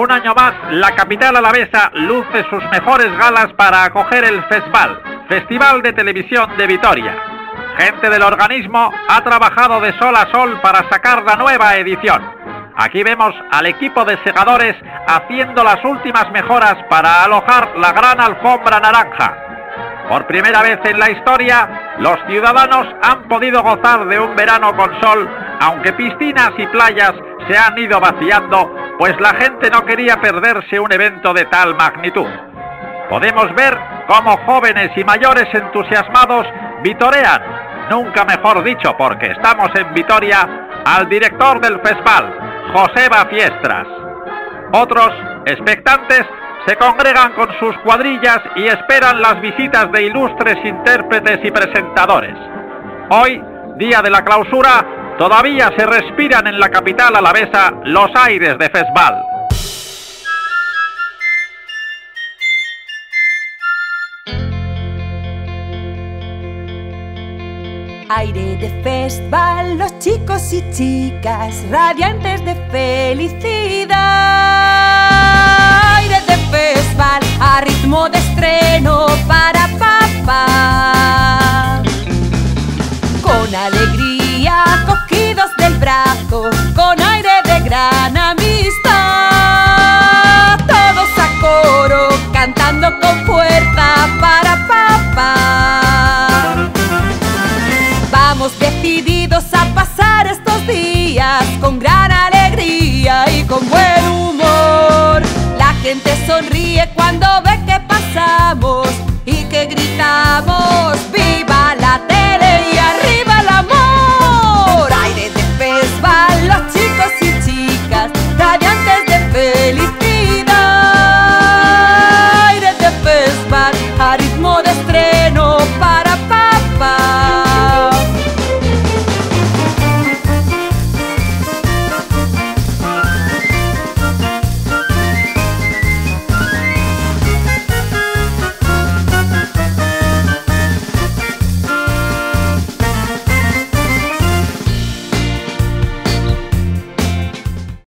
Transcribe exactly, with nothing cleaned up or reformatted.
Un año más, la capital alavesa luce sus mejores galas para acoger el FESVAL, Festival de Televisión de Vitoria. Gente del organismo ha trabajado de sol a sol para sacar la nueva edición. Aquí vemos al equipo de segadores haciendo las últimas mejoras para alojar la gran alfombra naranja. Por primera vez en la historia, los ciudadanos han podido gozar de un verano con sol, aunque piscinas y playas se han ido vaciando, pues la gente no quería perderse un evento de tal magnitud. Podemos ver cómo jóvenes y mayores entusiasmados vitorean, nunca mejor dicho porque estamos en Vitoria, al director del FESVAL, Joseba Fiestras. Otros, expectantes, se congregan con sus cuadrillas y esperan las visitas de ilustres intérpretes y presentadores. Hoy, día de la clausura, todavía se respiran en la capital alavesa los aires de FESVAL. Aire de FESVAL, los chicos y chicas radiantes de felicidad. Aire de FESVAL, a ritmo de estreno para papá. Con alegría, cogidos del brazo, con aire de gran amistad. Todos a coro, cantando con fuerza para papá. Vamos decididos a pasar estos días con gran alegría y con buen humor. La gente sonríe cuando ve que pasamos y que gritamos ¡viva la tele! Y arriba